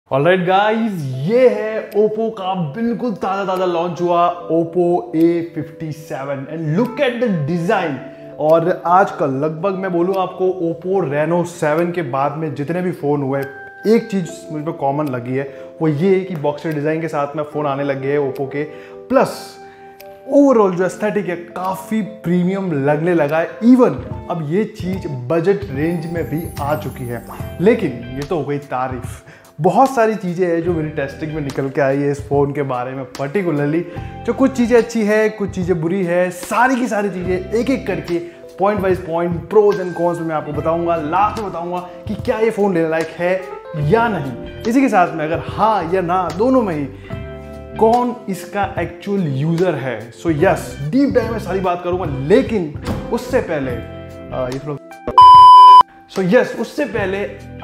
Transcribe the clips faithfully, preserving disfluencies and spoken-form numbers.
Alright guys, ये है Oppo का बिल्कुल ताजा ताजा लॉन्च हुआ Oppo A fifty seven and look at the design. और आजकल लगभग मैं बोलूँ आपको ओप्पो रेनो सेवन के बाद में जितने भी फ़ोन हुए, एक चीज़ मुझ पर कॉमन लगी है, वो ये है कि बॉक्सर डिज़ाइन के साथ में फ़ोन आने लगे हैं ओप्पो के। प्लस ओवरऑल जो एस्थेटिक है काफ़ी प्रीमियम लगने लगा है। इवन अब ये चीज़ बजट रेंज में भी आ चुकी है। लेकिन ये तो हो गई तारीफ, बहुत सारी चीज़ें हैं जो मेरी टेस्टिंग में निकल के आई है इस फ़ोन के बारे में पर्टिकुलरली। जो कुछ चीज़ें अच्छी है, कुछ चीज़ें बुरी है, सारी की सारी चीज़ें एक एक करके point wise point, pros and cons में मैं आपको बताऊंगा। लास्ट में बताऊंगा कि क्या ये फ़ोन लेने लायक है या नहीं। इसी के साथ में अगर हाँ या ना दोनों में ही कौन इसका एक्चुअल यूज़र है। सो यस, डीप डाइव में सारी बात करूंगा, लेकिन उससे पहले आ, ये थोड़ा सो so यस yes, उससे पहले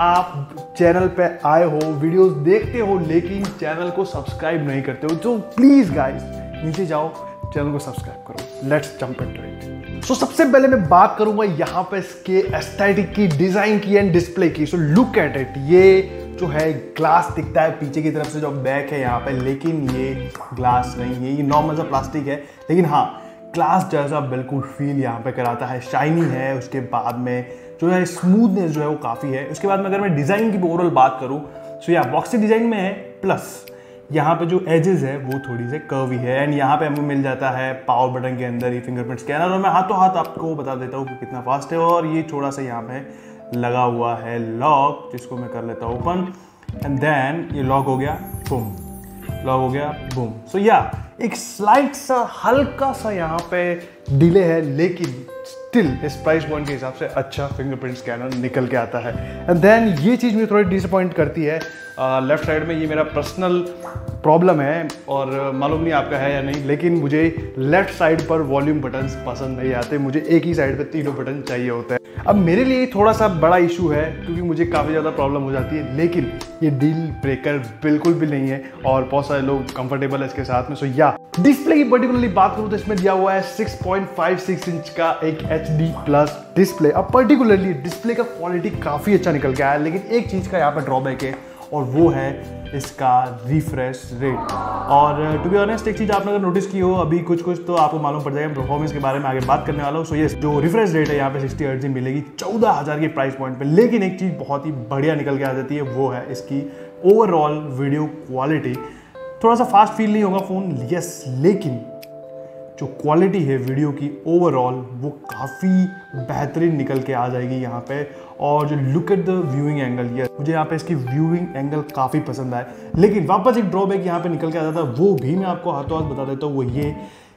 आप चैनल पे आए हो, वीडियोस देखते हो, लेकिन चैनल को सब्सक्राइब नहीं करते हो, तो प्लीज गाइस नीचे जाओ, चैनल को सब्सक्राइब करो। Let's jump into it. So सबसे पहले मैं बात करूंगा यहाँ पे इसके एस्थेटिक की, डिजाइन की एंड डिस्प्ले की। So look at it. ये जो है ग्लास दिखता है पीछे की तरफ से, जो बैक है यहाँ पे, लेकिन ये ग्लास नहीं है, ये नॉर्मल सा प्लास्टिक है, लेकिन हाँ ग्लास जैसा बिल्कुल फील यहाँ पे कराता है। शाइनी है, उसके बाद में जो है स्मूथनेस जो है वो काफ़ी है। उसके बाद में अगर मैं डिज़ाइन की ओवरऑल बात करूँ, सो या बॉक्सी डिज़ाइन में है, प्लस यहाँ पे जो एजेस है वो थोड़ी से कर्वी है। एंड यहाँ पे हमें मिल जाता है पावर बटन के अंदर ही फिंगरप्रिंट स्कैनर, और मैं हाथों हाथ आपको बता देता हूँ कि कितना फास्ट है। और ये थोड़ा सा यहाँ पे लगा हुआ है लॉक, जिसको मैं कर लेता हूँ ओपन, एंड देन ये लॉक हो गया, बूम, लॉक हो गया, बूम। सो या एक स्लाइट सा हल्का सा यहाँ पे डिले है, लेकिन स्टिल इस प्राइस पॉइंट के हिसाब से अच्छा फिंगरप्रिंट स्कैनर निकल के आता है। एंड देन ये चीज़ मुझे थोड़ी डिसअपॉइंट करती है, लेफ्ट साइड में ये मेरा पर्सनल प्रॉब्लम है, और मालूम नहीं आपका है या नहीं, लेकिन मुझे लेफ्ट साइड पर वॉल्यूम बटन्स पसंद नहीं आते, मुझे एक ही साइड पे तीनों बटन चाहिए होते हैं। अब मेरे लिए थोड़ा सा बड़ा इशू है, क्योंकि मुझे काफ़ी ज़्यादा प्रॉब्लम हो जाती है, लेकिन ये डील ब्रेकर बिल्कुल भी नहीं है, और बहुत सारे लोग कंफर्टेबल है इसके साथ में। सो या डिस्प्ले की पर्टिकुलरली बात करूँ तो इसमें दिया हुआ है six point five six inch का एक एच डी प्लस डिस्प्ले। अब पर्टिकुलरली डिस्प्ले का क्वालिटी काफ़ी अच्छा निकल के आया, लेकिन एक चीज़ का यहाँ पर ड्रॉबैक है, और वो है इसका रिफ्रेश रेट। और टू बी ऑनेस्ट एक चीज़ आपने अगर नोटिस की हो, अभी कुछ कुछ तो आपको मालूम पड़ जाएगा, परफॉर्मेंस के बारे में आगे बात करने वाला हूँ। सो यस, जो रिफ्रेश रेट है यहाँ पे सिक्सटी हर्ट्ज मिलेगी चौदह हज़ार के प्राइस पॉइंट पे। लेकिन एक चीज़ बहुत ही बढ़िया निकल के आ जाती है, वो है इसकी ओवरऑल वीडियो क्वालिटी। थोड़ा सा फास्ट फील नहीं होगा फ़ोन, यस, लेकिन जो क्वालिटी है वीडियो की ओवरऑल वो काफ़ी बेहतरीन निकल के आ जाएगी यहाँ पे। और जो look at the viewing angle, ये मुझे यहाँ पे इसकी व्यूइंग एंगल काफ़ी पसंद आए। लेकिन वापस एक ड्रॉबैक यहाँ पे निकल के आ जाता है, वो भी मैं आपको हाथों हाथ बता देता हूँ। वो ये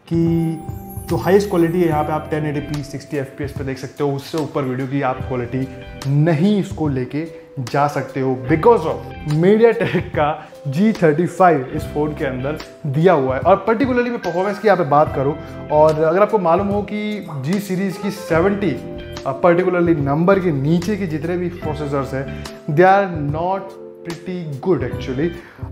कि जो हाईएस्ट क्वालिटी है यहाँ पे आप ten eighty p sixty F P S पे देख सकते हो, उससे ऊपर वीडियो की आप क्वालिटी नहीं इसको लेके जा सकते हो, बिकॉज ऑफ मीडियाटेक का जी थर्टी फाइव इस फ़ोन के अंदर दिया हुआ है। और पर्टिकुलरली मैं परफॉर्मेंस की यहाँ पे बात करूँ, और अगर आपको मालूम हो कि जी सीरीज़ की सेवेंटी पर्टिकुलरली नंबर के नीचे के जितने भी प्रोसेसर्स हैं, they are not pretty good actually,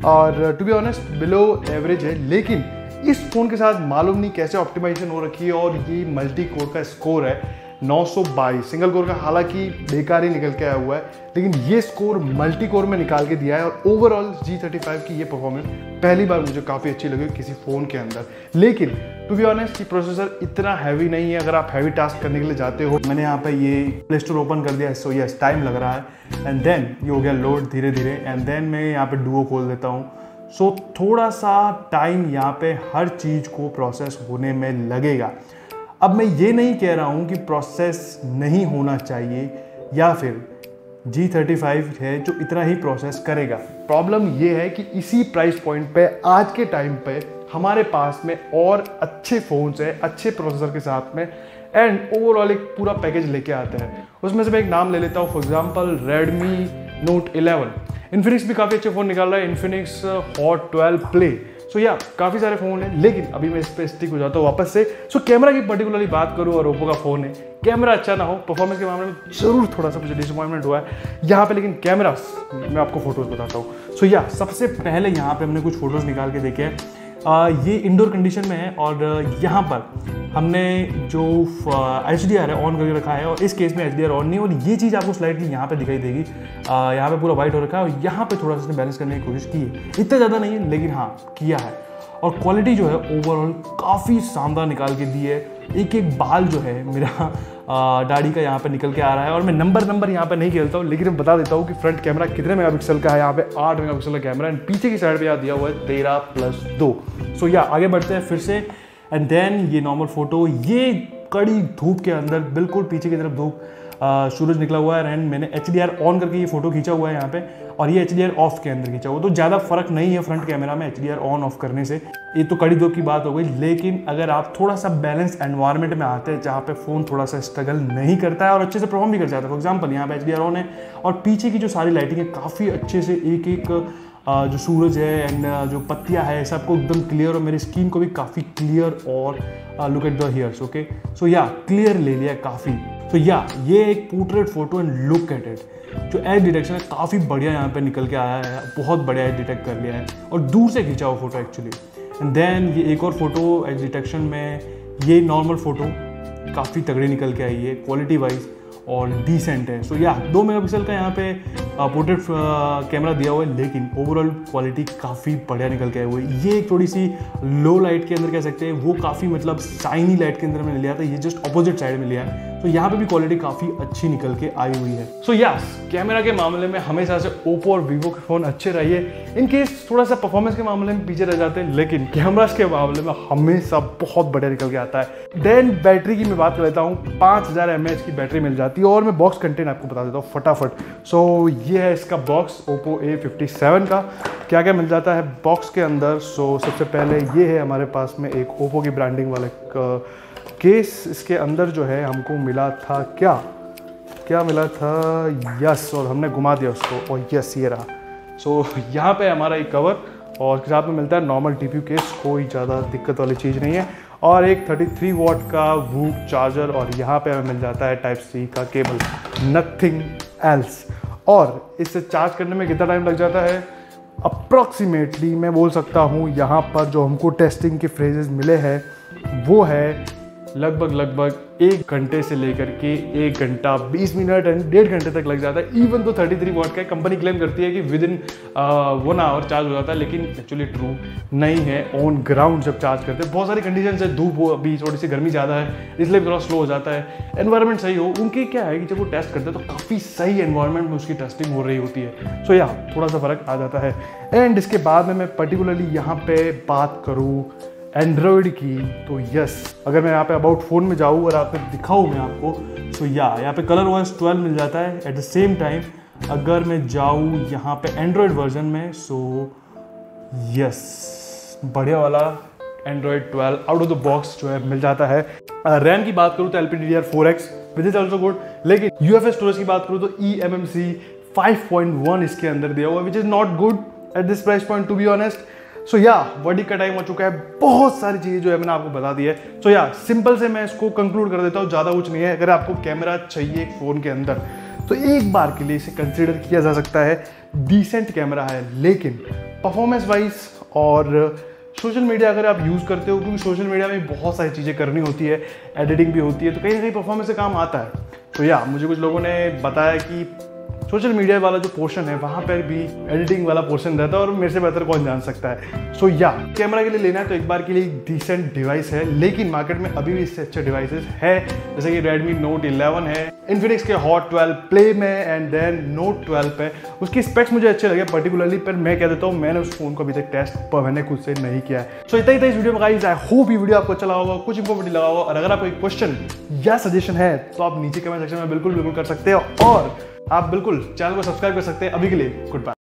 और to be honest below average है। लेकिन इस फ़ोन के साथ मालूम नहीं कैसे ऑप्टिमाइजेशन हो रखी है, और ये मल्टी कोर का स्कोर है नौ सौ बाईस। सिंगल कोर का हालांकि बेकार ही निकल के आया हुआ है, लेकिन ये स्कोर मल्टी कोर में निकाल के दिया है। और ओवरऑल जी थर्टी फाइव की ये परफॉर्मेंस पहली बार मुझे काफ़ी अच्छी लगी किसी फ़ोन के अंदर। लेकिन टू बी ऑनेस्ट ये प्रोसेसर इतना हैवी नहीं है अगर आप हैवी टास्क करने के लिए जाते हो। मैंने यहाँ पे ये प्ले स्टोर ओपन कर दिया, सो यस टाइम लग रहा है, एंड देन ये हो गया लोड धीरे धीरे, एंड देन मैं यहाँ पे डुओ खोल देता हूँ। सो थोड़ा सा टाइम यहाँ पे हर चीज़ को प्रोसेस होने में लगेगा। अब मैं ये नहीं कह रहा हूँ कि प्रोसेस नहीं होना चाहिए, या फिर जी थर्टी फाइव है जो इतना ही प्रोसेस करेगा। प्रॉब्लम ये है कि इसी प्राइस पॉइंट पे आज के टाइम पे हमारे पास में और अच्छे फ़ोन्स हैं, अच्छे प्रोसेसर के साथ में, एंड ओवरऑल एक पूरा पैकेज लेके आते हैं। उसमें से मैं एक नाम ले लेता हूँ, for example Redmi Note eleven. Infinix भी काफ़ी अच्छे फ़ोन निकाल रहा है, Infinix hot twelve play. So या काफ़ी सारे फ़ोन हैं, लेकिन अभी मैं इस पर स्टिक हो जाता हूँ वापस से। सो so, कैमरा की पर्टिकुलरली बात करूँ, और ओप्पो का फ़ोन है, कैमरा अच्छा ना हो, परफॉर्मेंस के मामले में ज़रूर थोड़ा सा मुझे डिसअपॉइंटमेंट हुआ है यहाँ पे, लेकिन कैमरा मैं आपको फोटोज़ बताता हूँ। सो so, या सबसे पहले यहाँ पे हमने कुछ फोटोज़ निकाल के देखे हैं। आ, ये इंडोर कंडीशन में है और यहाँ पर हमने जो एच डी आर है ऑन करके रखा है और इस केस में एच डी आर ऑन नहीं है और ये चीज़ आपको स्लाइडली यहाँ पे दिखाई देगी। यहाँ पे पूरा वाइट हो रखा है और यहाँ पे थोड़ा सा इसने बैलेंस करने की कोशिश की है, इतना ज़्यादा नहीं है लेकिन हाँ किया है। और क्वालिटी जो है ओवरऑल काफ़ी शानदार निकाल के दी है। एक एक बाल जो है मेरा दाढ़ी का यहाँ पे निकल के आ रहा है और मैं नंबर नंबर यहाँ पे नहीं खेलता हूँ, लेकिन मैं बता देता हूँ कि फ्रंट कैमरा कितने मेगापिक्सल का है। यहाँ पे आठ मेगापिक्सल का कैमरा एंड पीछे की साइड पे यहाँ दिया हुआ है तेरह प्लस दो। सो या आगे बढ़ते हैं फिर से एंड देन ये नॉर्मल फोटो, ये कड़ी धूप के अंदर बिल्कुल पीछे की तरफ धूप सूरज निकला हुआ है एंड मैंने एच डी आर ऑन करके ये फोटो खींचा हुआ है यहाँ पे और ये एच डी आर ऑफ के अंदर खींचा हुआ, तो ज़्यादा फर्क नहीं है फ्रंट कैमरा में H D R on off करने से। ये तो कड़ी धूप की बात हो गई, लेकिन अगर आप थोड़ा सा बैलेंस एनवायरनमेंट में आते हैं जहाँ पे फ़ोन थोड़ा सा स्ट्रगल नहीं करता है और अच्छे से परफॉर्म भी कर जाता है। फॉर एग्जाम्पल यहाँ पे एच डी आर ऑन है और पीछे की जो सारी लाइटिंग है काफ़ी अच्छे से एक एक जो सूरज है एंड जो पत्तियाँ है सबको एकदम क्लियर और मेरी स्किन को भी काफ़ी क्लियर और look at the here's. Okay so या क्लियर ले लिया काफ़ी। तो या ये एक portrait photo and look at it. जो एज डिटेक्शन है काफ़ी बढ़िया यहाँ पे निकल के आया है, बहुत बढ़िया एज डिटेक्ट कर लिया है और दूर से खींचा हुआ फोटो एक्चुअली। एंड देन ये एक और फोटो एज डिटेक्शन में, ये नॉर्मल फोटो काफ़ी तगड़ी निकल के आई है क्वालिटी वाइज और डिसेंट है। सो या दो मेगापिक्सल का यहाँ पे पोर्ट्रेट कैमरा दिया हुआ है, लेकिन ओवरऑल क्वालिटी काफ़ी बढ़िया निकल के आई हुई है। ये एक थोड़ी सी लो लाइट के अंदर कह सकते हैं, वो काफ़ी मतलब शाइनी लाइट के अंदर मैंने लिया था, ये जस्ट अपोजिट साइड में लिया है। तो यहाँ पे भी क्वालिटी काफ़ी अच्छी निकल के आई हुई है। सो या कैमरा के मामले में हमेशा से ओप्पो और वीवो के फ़ोन अच्छे रहिए, इन केस थोड़ा सा परफॉर्मेंस के मामले में पीछे रह जाते हैं, लेकिन कैमरास के मामले में हमेशा बहुत बढ़िया निकल के आता है। देन बैटरी की मैं बात कर लेता हूँ, पाँच हज़ार एम एच की बैटरी मिल जाती है और मैं बॉक्स कंटेंट आपको बता देता हूँ फटाफट। सो ये है इसका box Oppo A fifty seven का, क्या क्या मिल जाता है बॉक्स के अंदर। सो सबसे पहले ये है हमारे पास में एक ओप्पो की ब्रांडिंग वाला केस, इसके अंदर जो है हमको मिला था क्या क्या मिला था, यस, और हमने घुमा दिया उसको और यस ये रहा। सो so, यहाँ पे हमारा एक कवर और उसके साथ में मिलता है normal T P U case, कोई ज़्यादा दिक्कत वाली चीज़ नहीं है, और एक तैंतीस वॉट का वूक चार्जर और यहाँ पे हमें मिल जाता है टाइप सी का केबल, नथिंग एल्स। और इससे चार्ज करने में कितना टाइम लग जाता है अप्रॉक्सीमेटली मैं बोल सकता हूँ, यहाँ पर जो हमको टेस्टिंग के फ्रेजेस मिले हैं वो है लगभग लगभग एक घंटे से लेकर के एक घंटा बीस मिनट एंड डेढ़ घंटे तक लग जाता है। इवन तो तैंतीस वॉट का कंपनी क्लेम करती है कि within one hour charge हो जाता है, लेकिन एक्चुअली ट्रू नहीं है। ऑन ग्राउंड जब चार्ज करते हैं बहुत सारी कंडीशन है, धूप हो, अभी थोड़ी सी गर्मी ज़्यादा है इसलिए थोड़ा स्लो हो जाता है, एनवायरनमेंट सही हो, उनकी क्या है कि जब वो टेस्ट करते हैं तो काफ़ी सही एनवायरनमेंट में उसकी टेस्टिंग हो रही होती है। सो या थोड़ा सा फर्क आ जाता है। एंड इसके बाद में मैं पर्टिकुलरली यहाँ पे बात करूँ एंड्रॉयड की, तो यस अगर मैं यहाँ पे अबाउट फ़ोन में जाऊँ और आपको दिखाऊँ मैं आपको, तो या यहाँ पे कलर ओएस ट्वेल्व मिल जाता है। एट द सेम टाइम अगर मैं जाऊँ यहाँ पे एंड्रॉयड वर्जन में, सो यस बढ़िया वाला Android twelve out of the box जो है मिल जाता है। रैम की बात करूँ तो L P D D R four X which is also good, लेकिन यू एफ एस स्टोरेज की बात करूँ तो E M M C five point one इसके अंदर दिया हुआ है, which is not good at this price point to be honest. So या वर्डिक का टाइम हो चुका है, बहुत सारी चीज़ें जो है मैंने आपको बता दी है। सो या सिंपल से मैं इसको कंक्लूड कर देता हूँ, ज़्यादा कुछ नहीं है। अगर आपको कैमरा चाहिए एक फ़ोन के अंदर तो एक बार के लिए इसे कंसिडर किया जा सकता है, डिसेंट कैमरा है, लेकिन परफॉर्मेंस वाइज और सोशल मीडिया अगर आप यूज़ करते हो, क्योंकि सोशल मीडिया में बहुत सारी चीज़ें करनी होती है, एडिटिंग भी होती है, तो कहीं ना कहीं परफॉर्मेंस से काम आता है। तो या मुझे कुछ लोगों ने बताया कि सोशल मीडिया वाला जो पोर्शन है वहाँ पर भी एडिटिंग वाला पोर्शन रहता है और मेरे से बेहतर कौन जान सकता है। सो या कैमरा के लिए लेना है तो एक बार के लिए डिसेंट डिवाइस है, लेकिन मार्केट में अभी भी इससे अच्छे डिवाइसेस है, जैसे कि Redmi Note इलेवन है, Infinix के हॉट ट्वेल्व प्ले में एंड देन Note ट्वेल्व पे। उसकी स्पेक्स मुझे अच्छे लगे पर्टिकुलरली, पर मैं कह देता हूँ मैंने उस फोन को अभी तक टेस्ट पर मैंने खुद से नहीं किया है। सो इतना ही था इस वीडियो में गाइस, आई होप ये वीडियो आपको अच्छा लगा होगा, कुछ इंफॉर्मेटिव लगा होगा, और अगर आपको कोई क्वेश्चन या सजेशन है तो आप नीचे कमेंट सेक्शन में बिल्कुल बिल्कुल कर सकते हो, और आप बिल्कुल चैनल को सब्सक्राइब कर सकते हैं। अभी के लिए गुड बाय।